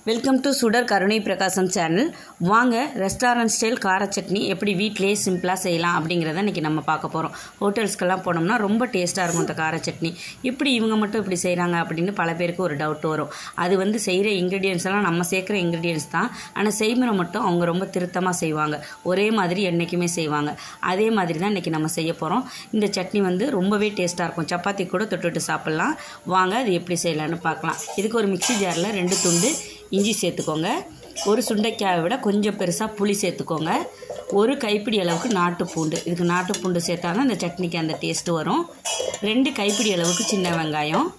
Welcome to சுடர் கருணை பிரகாசம் சேனல். வாங்க ரெஸ்டாரண்ட் ஸ்டைல் கார சட்னி எப்படி வீட்டிலேயே சிம்பிளாக செய்யலாம் அப்படிங்கிறத இன்றைக்கி நம்ம பார்க்க போகிறோம். ஹோட்டல்ஸ்க்கெல்லாம் போனோம்னா ரொம்ப டேஸ்ட்டாக இருக்கும் இந்த கார சட்னி. இப்படி இவங்க மட்டும் இப்படி செய்கிறாங்க அப்படின்னு பல பேருக்கு ஒரு டவுட் வரும். அது செய்கிற இன்க்ரீடியன்ஸ் எல்லாம் நம்ம சேர்க்குற இன்க்ரீடியன்ஸ் தான், ஆனால் செய்முறை மட்டும் அவங்க ரொம்ப திருத்தமாக செய்வாங்க. ஒரே மாதிரி என்றைக்குமே செய்வாங்க. அதே மாதிரி தான் இன்றைக்கி நம்ம செய்ய போகிறோம். இந்த சட்னி ரொம்பவே டேஸ்ட்டாக இருக்கும். சப்பாத்தி கூட தொட்டுட்டு சாப்பிட்லாம். வாங்க அது எப்படி செய்யலான்னு பார்க்கலாம். இதுக்கு ஒரு மிக்ஸி ஜாரில் 2 துண்டு இஞ்சி சேர்த்துக்கோங்க. ஒரு சுண்டைக்காயை விட கொஞ்சம் பெருசாக புளி சேர்த்துக்கோங்க. ஒரு கைப்பிடி அளவுக்கு நாட்டுப்பூண்டு. இதுக்கு நாட்டுப்பூண்டு சேர்த்தா தான் இந்த சட்னிக்கு அந்த டேஸ்ட்டு வரும். 2 கைப்பிடி அளவுக்கு சின்ன வெங்காயம்,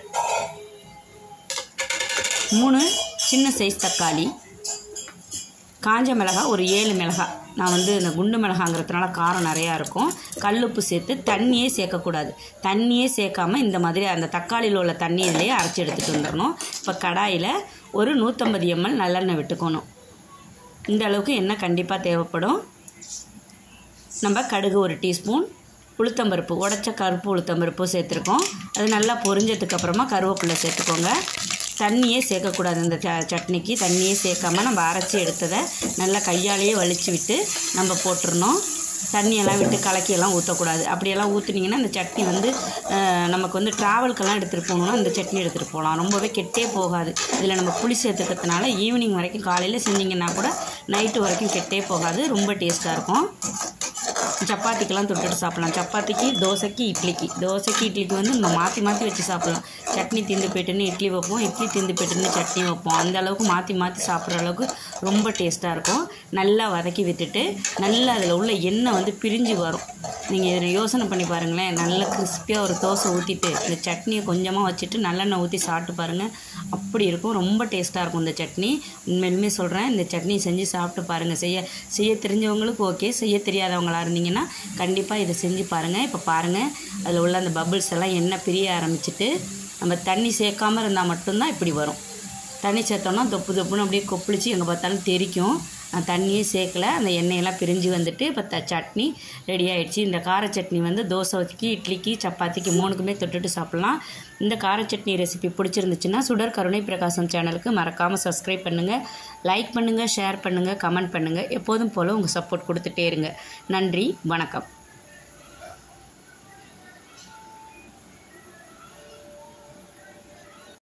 3 சின்ன சைஸ் தக்காளி, காஞ்ச மிளகாய் ஒரு 7 மிளகாய். நான் இந்த குண்டு மிளகாங்கிறதுனால காரம் நிறையா இருக்கும். கல்லுப்பு சேர்த்து தண்ணியே சேர்க்கக்கூடாது. தண்ணியே சேர்க்காமல் இந்த மாதிரி அந்த தக்காளியில் உள்ள தண்ணி இதிலேயே அரைச்சி எடுத்துகிட்டு வந்துடணும். இப்போ கடாயில் ஒரு 150 ml நல்லெண்ணெய் விட்டுக்கணும். இந்த அளவுக்கு எண்ணெய் கண்டிப்பாக தேவைப்படும். நம்ம கடுகு 1 டீஸ்பூன், உளுத்தம்பருப்பு உடைச்ச கருப்பு உளுத்தம்பருப்பு சேர்த்துருக்கோம். அது நல்லா பொரிஞ்சதுக்கப்புறமா கருவேப்பிலை சேர்த்துக்கோங்க. தண்ணியே சேர்க்கக்கூடாது. இந்த சட்னிக்கு தண்ணியே சேர்க்காமல் நம்ம அரைச்சி எடுத்ததை நல்லா கையாலேயே வலிச்சு விட்டு நம்ம போட்டுடணும். தண்ணியெல்லாம் விட்டு கலக்கியெல்லாம் ஊற்றக்கூடாது. அப்படியெல்லாம் ஊற்றுனீங்கன்னா இந்த சட்னி நமக்கு ட்ராவல்க்கெல்லாம் எடுத்துகிட்டு போகணுன்னா இந்த சட்னி எடுத்துகிட்டு போகலாம். ரொம்பவே கெட்டே போகாது. இதில் நம்ம புளி சேர்த்துக்கிறதுனால ஈவினிங் வரைக்கும், காலையில் செஞ்சிங்கன்னா கூட நைட்டு வரைக்கும் கெட்டே போகாது. ரொம்ப டேஸ்ட்டாக இருக்கும். சப்பாத்திக்கெல்லாம் தொட்டுட்டு சாப்பிட்லாம். சப்பாத்திக்கு, தோசைக்கு, இட்லிக்கு நம்ம மாற்றி மாற்றி வச்சு சாப்பிட்லாம். சட்னி தீந்து போய்ட்டுன்னு இட்லி வைப்போம், இட்லி தீந்து போய்ட்டுன்னு சட்னி வைப்போம். அந்த அளவுக்கு மாற்றி மாற்றி சாப்பிட்ற அளவுக்கு ரொம்ப டேஸ்ட்டாக இருக்கும். நல்லா வதக்கி விட்டுட்டு நல்லா அதில் உள்ள எண்ணெய் பிரிஞ்சு வரும். நீங்கள் இதில் யோசனை பண்ணி பாருங்களேன். நல்லா கிறிஸ்பியாக ஒரு தோசை ஊற்றிட்டு இந்த சட்னியை கொஞ்சமாக வச்சுட்டு நல்லெண்ணெய் ஊற்றி சாப்பிட்டு பாருங்கள். அப்படி இருக்கும். ரொம்ப டேஸ்ட்டாக இருக்கும் இந்த சட்னி. உண்மையிலுமே சொல்கிறேன், இந்த சட்னி செஞ்சு சாப்பிட்டு பாருங்கள். செய்ய தெரிஞ்சவங்களுக்கு ஓகே, செய்ய தெரியாதவங்களாக இருந்தீங்கன்னா கண்டிப்பாக இதை செஞ்சு பாருங்கள். இப்போ பாருங்கள், அதில் உள்ள அந்த பபிள்ஸ் எல்லாம் எண்ணெய் பிரிய ஆரம்பிச்சிட்டு, நம்ம தண்ணி சேர்க்காமல் இருந்தால் மட்டும்தான் இப்படி வரும். தண்ணி சேர்த்தோம்னா தொப்பு தொப்புன்னு அப்படியே கொப்பளிச்சு எங்கே பார்த்தாலும் தெரிக்கும். நான் தண்ணியே சேர்க்கலை. அந்த எண்ணெயெல்லாம் பிரிஞ்சு வந்துட்டு இப்போ சட்னி ரெடி ஆகிடுச்சு. இந்த கார சட்னி தோசைக்கு, இட்லிக்கு, சப்பாத்திக்கு 3க்குமே தொட்டுட்டு சாப்பிட்லாம். இந்த கார சட்னி ரெசிபி பிடிச்சிருந்துச்சுன்னா சுடர் கருணை பிரகாசம் சேனலுக்கு மறக்காமல் சப்ஸ்கிரைப் பண்ணுங்கள், லைக் பண்ணுங்கள், ஷேர் பண்ணுங்கள், கமெண்ட் பண்ணுங்கள். எப்போதும் போல் உங்கள் சப்போர்ட் கொடுத்துட்டே இருங்க. நன்றி, வணக்கம்.